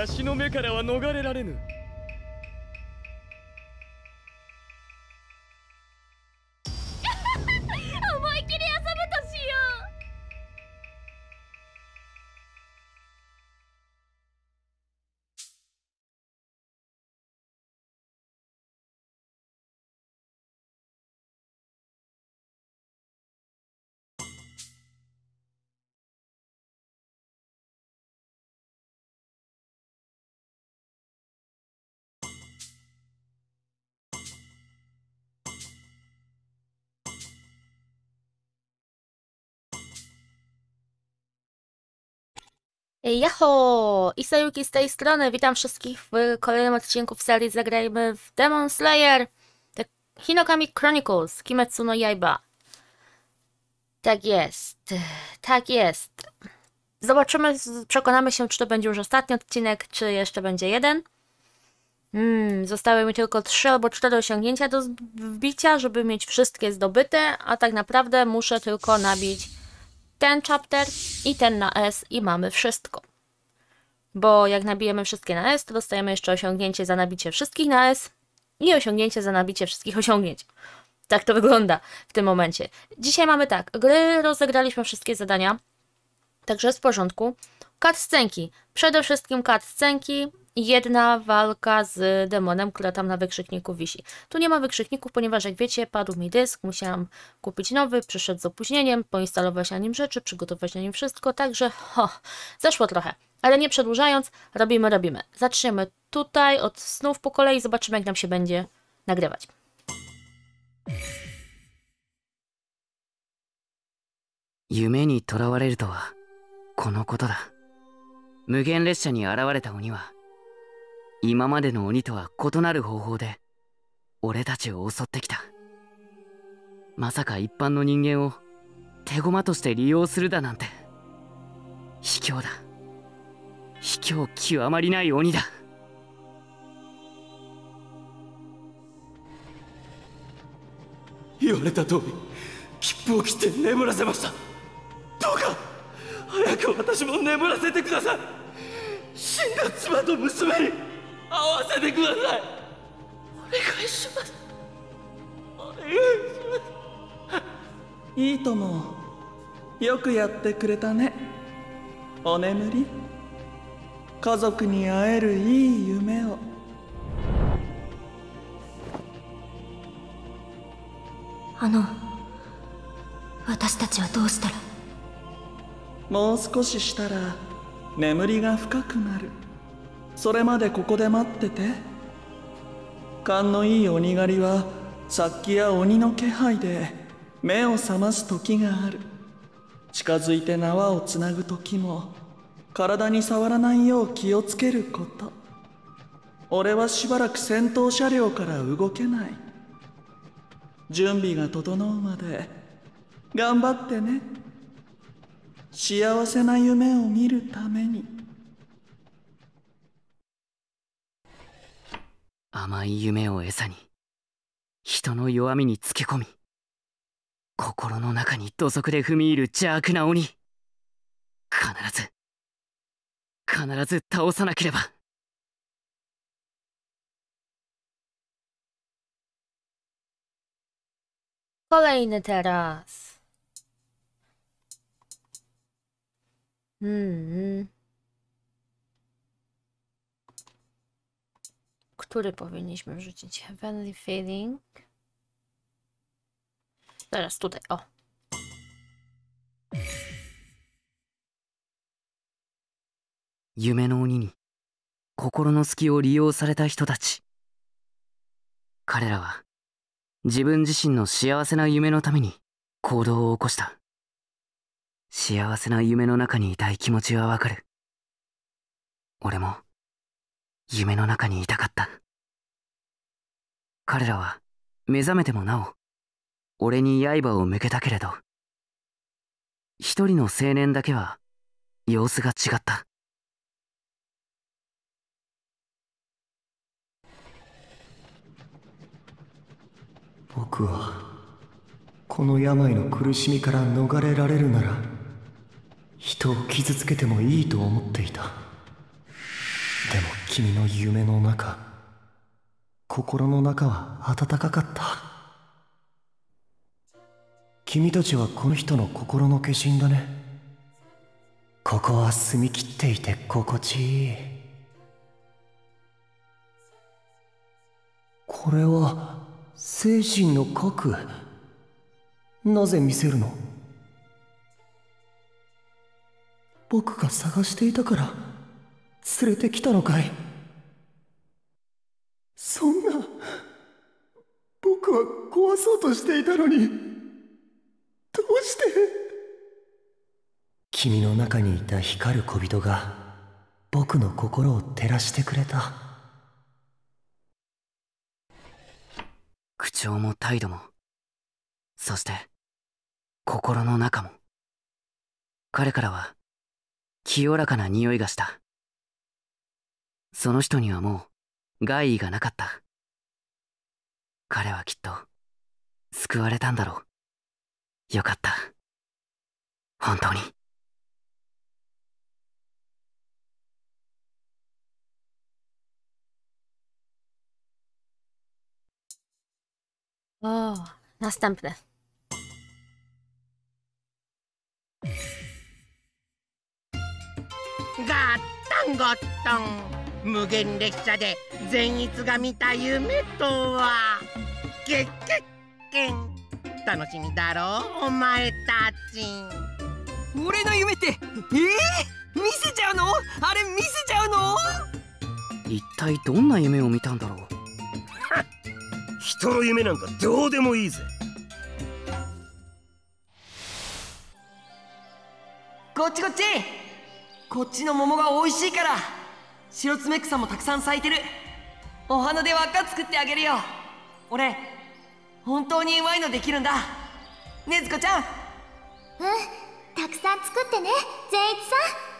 私の目からは逃れられぬ。 思い切り遊ぶとしよJaho! Isayuki z tej strony, witam wszystkich w kolejnym odcinku w serii Zagrajmy w Demon Slayer The Hinokami Chronicles Kimetsu no Yaiba. Tak jest, tak jest. Zobaczymy, przekonamy się, czy to będzie już ostatni odcinek, czy jeszcze będzie jeden. Zostały mi tylko 3 albo 4 osiągnięcia do wbicia, żeby mieć wszystkie zdobyte, a tak naprawdę muszę tylko nabić ten chapter i ten na S i mamy wszystko. Bo jak nabijemy wszystkie na S, to dostajemy jeszcze osiągnięcie za nabicie wszystkich na S i osiągnięcie za nabicie wszystkich osiągnięć. Tak to wygląda w tym momencie. Dzisiaj mamy tak, gry rozegraliśmy wszystkie zadania, także jest w porządku. Cutscenki. Przede wszystkim cutscenki. Jedna walka z demonem, która tam na wykrzykniku wisi. Tu nie ma wykrzykników, ponieważ jak wiecie, padł mi dysk, musiałam kupić nowy, przyszedł z opóźnieniem, poinstalować na nim rzeczy, przygotować na nim wszystko, także zeszło trochę. Ale nie przedłużając, robimy. Zaczniemy tutaj od snów po kolei, zobaczymy, jak nam się będzie nagrywać. 夢にとらわれるとはこのことだ。無限列車に現れた鬼は今までの鬼とは異なる方法で俺たちを襲ってきた。まさか一般の人間を手駒として利用するだなんて。卑怯だ。卑怯極まりない鬼だ。 言われた通り切符を切って眠らせました。どうか早く私も眠らせてください。死んだ妻と娘に会わせてください。お願いします。お願いします。 いいとも、よくやってくれたね。お眠り。家族に会えるいい夢を。 私たちはどうしたら。 もう少ししたら眠りが深くなる。それまでここで待ってて。勘のいい鬼狩りは殺気や鬼の気配で目を覚ます時がある。近づいて縄をつなぐ時も体に触らないよう気をつけること。俺はしばらく先頭車両から動けない。準備が整うまで頑張ってね。幸せな夢を見るために。 甘い夢を餌に人の弱みにつけ込み心の中に土足で踏み入る邪悪な鬼。必ず倒さなければ。 Kolejny teraz. Który powinniśmy wrzucić? Heavenly Feeling. Teraz tutaj, o. 夢の鬼に心の隙を利用された人たち。彼らは自分自身の幸せな夢のために行動を起こした。幸せな夢の中にいたい気持ちはわかる。俺も夢の中にいたかった。彼らは目覚めてもなお俺に刃を向けたけれど、一人の青年だけは様子が違った。 僕はこの病の苦しみから逃れられるなら人を傷つけてもいいと思っていた。 でも君の夢の中、心の中は温かかった。君たちはこの人の心の化身だね。ここは澄み切っていて心地いい。これは精神の核。なぜ見せるの？僕が探していたから連れてきたのかい？そんな、僕は壊そうとしていたのに、どうして？君の中にいた光る小人が僕の心を照らしてくれた。 口調も態度も、そして心の中も、彼からは清らかな匂いがした。その人にはもう害意がなかった。彼はきっと救われたんだろう。よかった、本当に。 O, następny. ガッタンゴッタン、無限列車で善逸が見た夢とは。ゲッゲッゲン、楽しみだろうお前たち。 俺の夢って見せちゃうの？あれ見せちゃうの？ 一体どんな夢を見たんだろう。 人の夢なんかどうでもいいぜ。 こっちこっち。こっちの桃が美味しいから。白爪草もたくさん咲いてる。お花で輪っか作ってあげるよ。俺本当にうまいのできるんだ。ねずこちゃん。 たくさん作ってね、善逸さ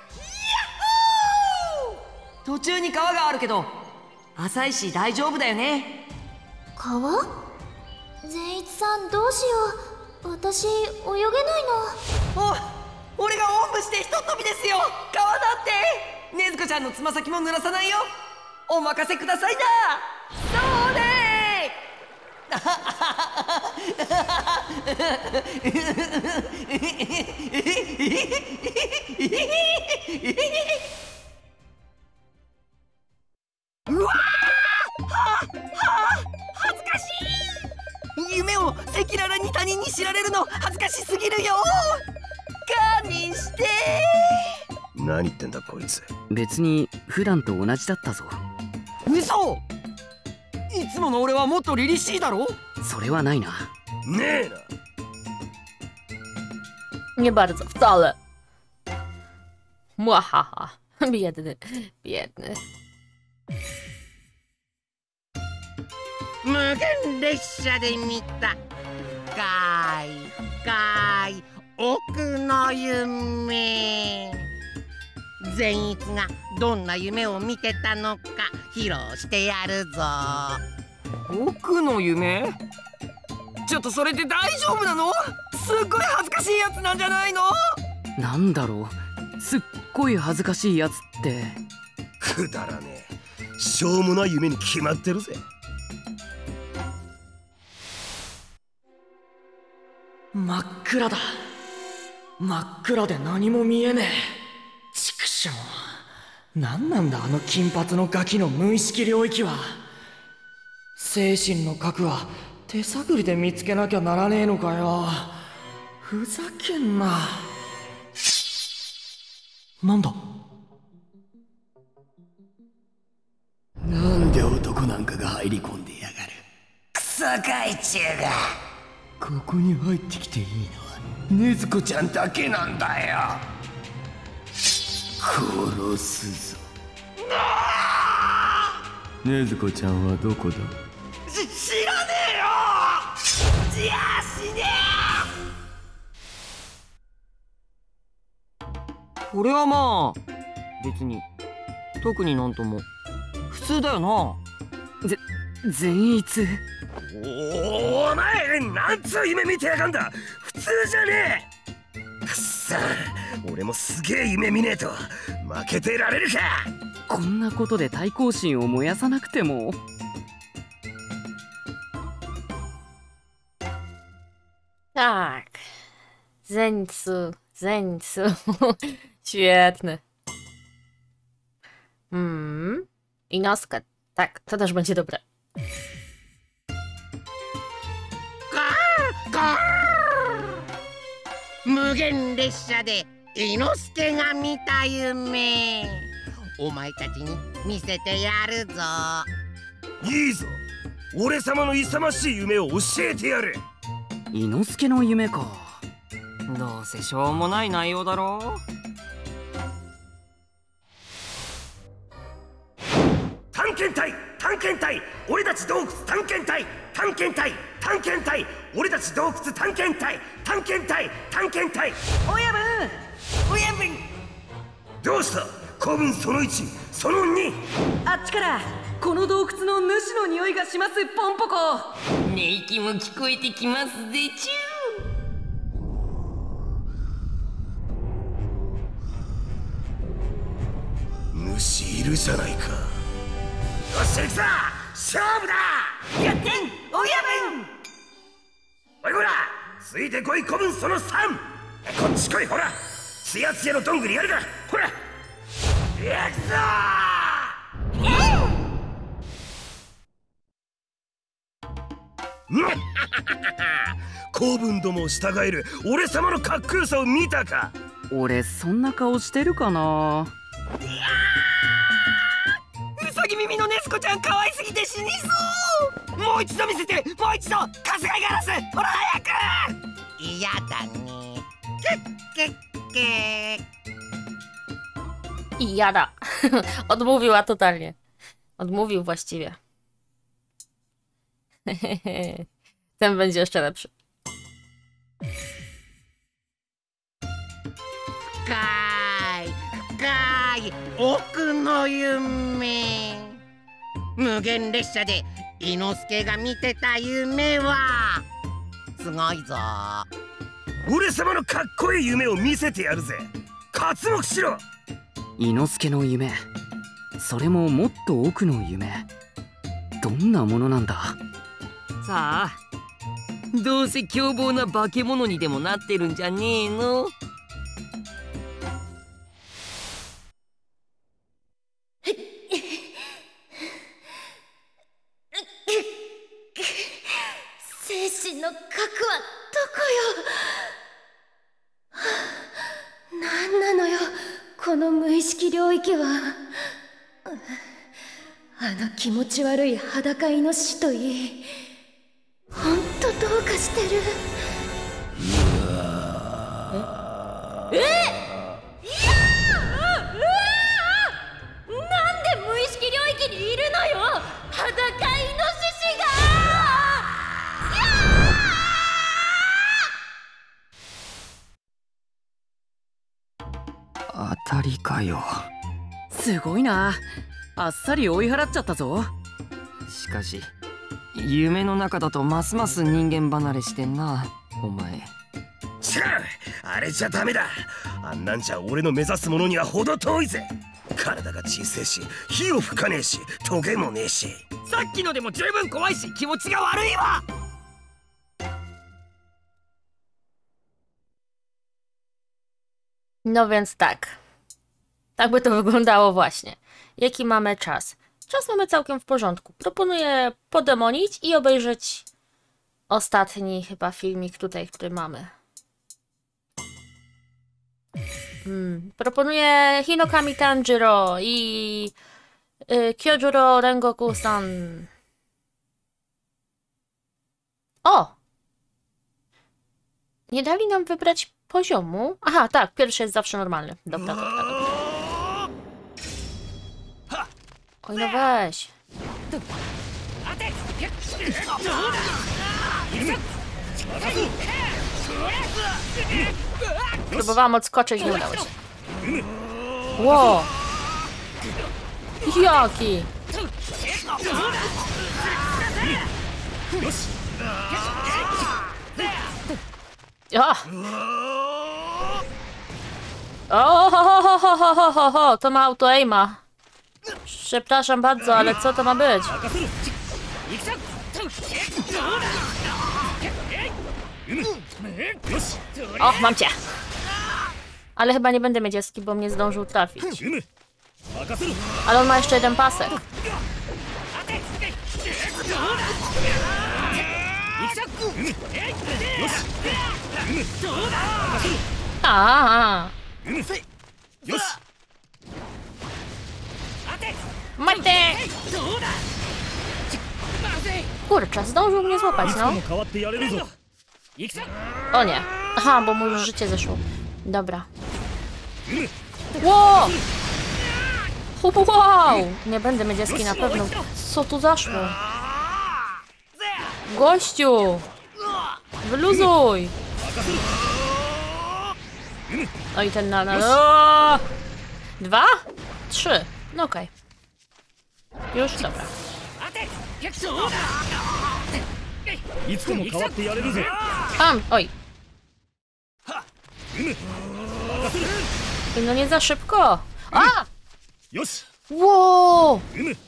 ん。 途中に川があるけど浅いし大丈夫だよね。 川？善逸さんどうしよう。私泳げないの。 俺がおんぶしてひとっ飛びですよ。川だって。ねずこちゃんのつま先も濡らさないよ。お任せくださいな。そうでうわ恥ずかしい。 夢を赤裸々に他人に知られるの恥ずかしすぎるよ。堪忍して。 何言ってんだこいつ。 別に普段と同じだったぞ。 嘘。いつもの俺はもっと凛々しいだろ。 それはないな。 ねえな。 Nie bardzo, wcale. Młahaha. Biedny, biedny. 無限列車で見た深い深い奥の夢。善逸がどんな夢を見てたのか披露してやるぞ。 僕の夢？ちょっとそれで大丈夫なの？すっごい恥ずかしいやつなんじゃないの？ なんだろう、すっごい恥ずかしいやつって。 くだらねえ、しょうもない夢に決まってるぜ。 真っ暗だ。真っ暗で何も見えねえ。畜生。何なんだあの金髪のガキの無意識領域は。精神の核は手探りで見つけなきゃならねえのかよ。ふざけんな。なんだ。 なんで男なんかが入り込んでやがる。 クソ害虫が。 ここに入ってきていいのは禰豆子ちゃんだけなんだよ。殺すぞ。禰豆子ちゃんはどこだ？ 知らねえよ。じゃあ死ねこれはまあ別に特になんとも普通だよな。 善逸。 お前なんつう夢見てやがんだ。普通じゃねえ。くっさ、俺もすげえ夢見ねえと負けてられるか。 こんなことで対抗心を燃やさなくても。 Tak. Zenitsu. Świetny. Inosuke. Tak, to też będzie dobre. 無限列車で伊之助が見た夢、お前たちに見せてやるぞ。 いいぞ、俺様の勇ましい夢を教えてやれ。 伊之助の夢か。 どうせしょうもない内容だろう。 探検隊、探検隊、俺たち洞窟探検隊、探検隊、探検隊、俺たち洞窟探検隊、探検隊、探検隊。 親分、親分。 どうした？古文その1、その2。 あっちからこの洞窟の主の匂いがします、ポンポコ。 寝息も聞こえてきますでちゅ。 主いるじゃないか。よし、行くぞ、勝負だ。 やってん、親分。 おいほら、ついてこい、古文その3。こっち来い、ほら、つやつやのどんぐりやるから、ほら、やくぞー。古文どもを従える俺様のかっこよさを見たか。 俺そんな顔してるかな。 うさぎ耳のネスコちゃん可愛すぎて死にそう。もう一度見せて、もう一度。春日井ガラス、ほら早く。 嫌だね。けっけっけ。 Jada. Odmówiła totalnie. Odmówił właściwie. Ten będzie jeszcze lepszy. 深い奥の夢。無限列車で伊之助が見てた夢はすごいぞ。 俺様のかっこいい夢を見せてやるぜ。刮目しろ。 伊之助の夢、それももっと奥の夢。どんなものなんだ。 さあ、どうせ凶暴な化け物にでもなってるんじゃねえの。 精神の核はどこよ。なんなのよこの無意識領域は。あの気持ち悪い裸イノシシといい、ほんとどうかしてる。なんで無意識領域にいるのよ、裸イノシシが。 当たりかよ。 すごいな。あっさり追い払っちゃったぞ。 しかし夢の中だとますます人間離れしてんな、お前。 違う、あれじゃダメだ。あんなんじゃ俺の目指すものには程遠いぜ。体が小さいし、火を吹かねえし、トゲもねえし。 さっきのでも十分怖いし気持ちが悪いわ。 No więc tak. Tak by to wyglądało właśnie. Jaki mamy czas? Czas mamy całkiem w porządku. Proponuję podemonić i obejrzeć ostatni chyba filmik tutaj, który mamy. Proponuję Hinokami Tanjiro i Kyojuro Rengoku-san. O! Nie dali nam wybrać poziomu? Aha, tak, pierwszy jest zawsze normalny. Dobra, dobra. Oj, no weź. Próbowałam odskoczyć, nie udało się. Ło! Jaki? O, ho, to ma auto-aima. Przepraszam bardzo, ale co to ma być? O, mam cię! Ale chyba nie będę mieć jaski, bo mnie zdążył trafić. Ale on ma jeszcze jeden pasek. A. Majte! Kurczę, zdążył mnie złapać, no. O nie. Aha, bo mu już życie zeszło. Dobra. Wow! Wow! Nie będę mieć jaski na pewno. Co tu zaszło? Gościu! Wyluzuj! No i ten na... 2? 3. No okej. Już, dobra. Oj. No nie za szybko. A! Wow!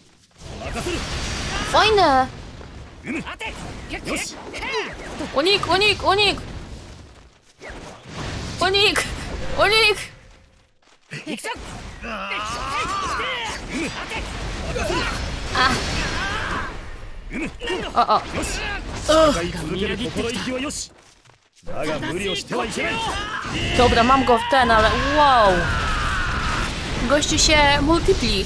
Fajne! Unik, unik, unik! Unik! Unik! A! O, o. Dobra, mam go w ten, ale wow! Gościu się multipli.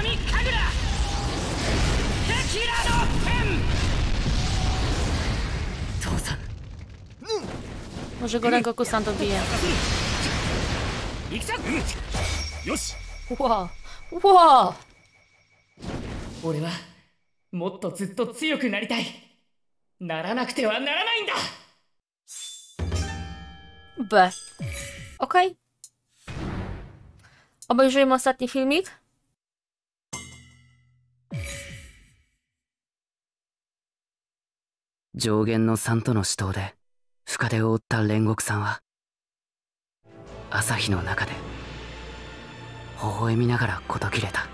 Może go Rengoku-san dobije. Wow! Wow! 俺はもっとずっと強くなりたい。ならなくてはならないんだ。 B. Okej. Obejrzyjmy ostatni filmik. Jogenの3との死闘で深手を負った煉獄さんは朝日の中で微笑みながら事切れた。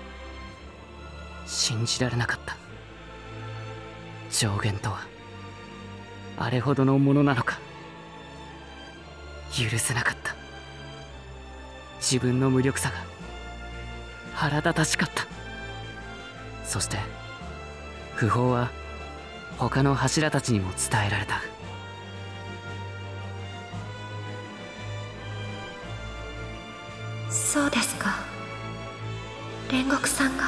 信じられなかった。上限とはあれほどのものなのか。許せなかった。自分の無力さが腹立たしかった。そして訃報は他の柱たちにも伝えられた。 そうですか。煉獄さんが。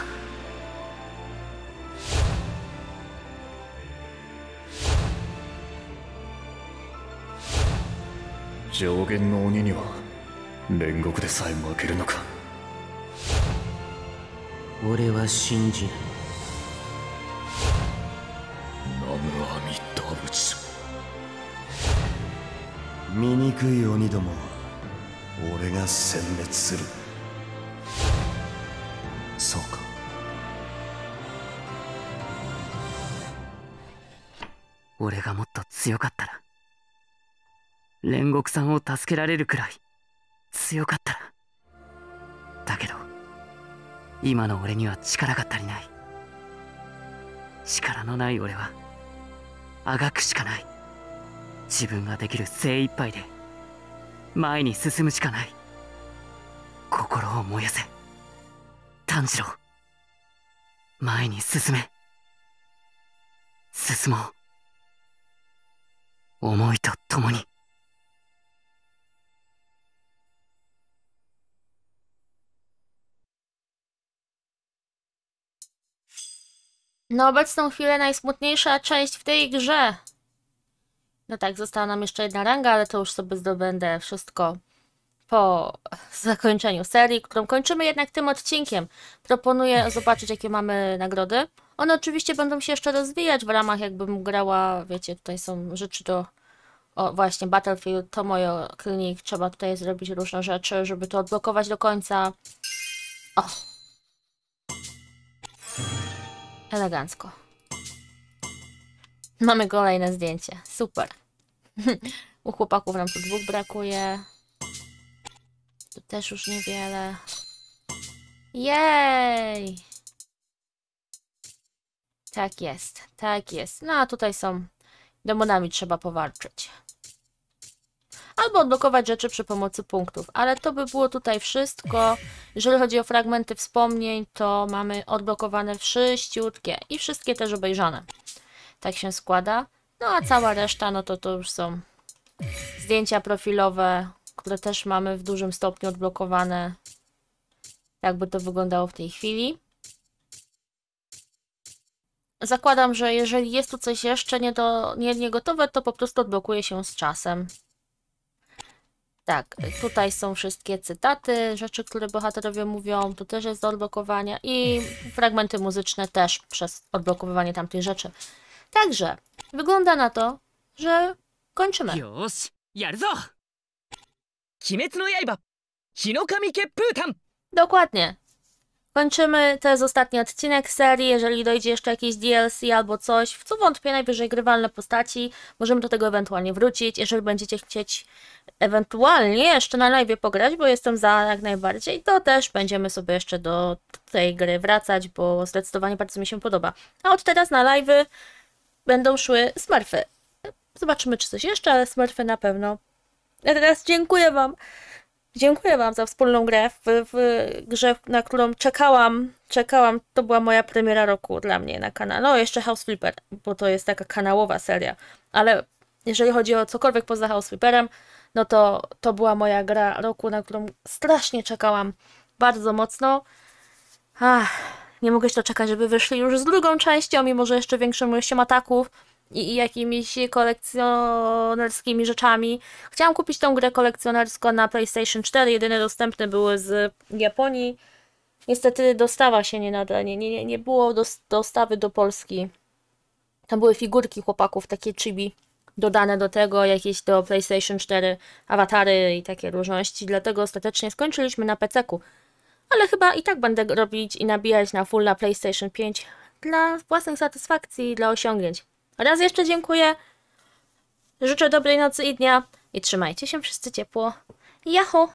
上限の鬼には煉獄でさえ負けるのか。 俺は信じない。 南無阿弥陀仏。 醜い鬼どもは俺が殲滅する。 そうか。 俺がもっと強かったら、煉獄さんを助けられるくらい強かったら。だけど今の俺には力が足りない。力のない俺はあがくしかない。自分ができる精一杯で前に進むしかない。心を燃やせ炭治郎。前に進め。進もう。思いと共に。 Na obecną chwilę najsmutniejsza część w tej grze. No tak, została nam jeszcze jedna ranga, ale to już sobie zdobędę wszystko po zakończeniu serii, którą kończymy jednak tym odcinkiem. Proponuję zobaczyć, jakie mamy nagrody. One oczywiście będą się jeszcze rozwijać w ramach, jakbym grała, wiecie, tutaj są rzeczy do... O, właśnie, Battlefield, Tomoyo Clinic. Trzeba tutaj zrobić różne rzeczy, żeby to odblokować do końca. O! Elegancko. Mamy kolejne zdjęcie. Super. U chłopaków nam tu 2 brakuje. Tu też już niewiele. Jej! Tak jest, tak jest. No a tutaj są demonami, trzeba powalczyć. Albo odblokować rzeczy przy pomocy punktów. Ale to by było tutaj wszystko. Jeżeli chodzi o fragmenty wspomnień, to mamy odblokowane wszyściutkie i wszystkie też obejrzane. Tak się składa. No a cała reszta, no to już są zdjęcia profilowe, które też mamy w dużym stopniu odblokowane. Jakby to wyglądało w tej chwili. Zakładam, że jeżeli jest tu coś jeszcze nie gotowe, to po prostu odblokuje się z czasem. Tak, tutaj są wszystkie cytaty, rzeczy, które bohaterowie mówią, tu też jest do odblokowania i fragmenty muzyczne też przez odblokowywanie tamtych rzeczy. Także wygląda na to, że kończymy. Yoshi, yaru zo! Kimetsu no Yaiba, Hinokami Kepputan! Dokładnie. Kończymy, to jest ostatni odcinek serii, jeżeli dojdzie jeszcze jakieś DLC albo coś, w co wątpię, najwyżej grywalne postaci, możemy do tego ewentualnie wrócić, jeżeli będziecie chcieć ewentualnie jeszcze na live pograć, bo jestem za jak najbardziej, to też będziemy sobie jeszcze do tej gry wracać, bo zdecydowanie bardzo mi się podoba. A od teraz na live będą szły Smurfy. Zobaczymy czy coś jeszcze, ale Smurfy na pewno. A teraz dziękuję Wam. Dziękuję Wam za wspólną grę w grze, na którą czekałam. To była moja premiera roku dla mnie na kanale. No, jeszcze House Flipper, bo to jest taka kanałowa seria. Ale jeżeli chodzi o cokolwiek poza House Flipperem, no to była moja gra roku, na którą strasznie czekałam. Bardzo mocno. Nie mogę się doczekać, żeby wyszli już z drugą częścią, mimo że jeszcze większą ilością ataków i jakimiś kolekcjonerskimi rzeczami. Chciałam kupić tą grę kolekcjonerską na PlayStation 4, jedyne dostępne były z Japonii. Niestety dostawa się nie nada, nie było dostawy do Polski. Tam były figurki chłopaków, takie chibi, dodane do tego, jakieś do PlayStation 4 awatary i takie różności, dlatego ostatecznie skończyliśmy na PC-ku. Ale chyba i tak będę robić i nabijać na full na PlayStation 5 dla własnej satysfakcji i dla osiągnięć. Raz jeszcze dziękuję, życzę dobrej nocy i dnia i trzymajcie się wszyscy ciepło. Yahoo!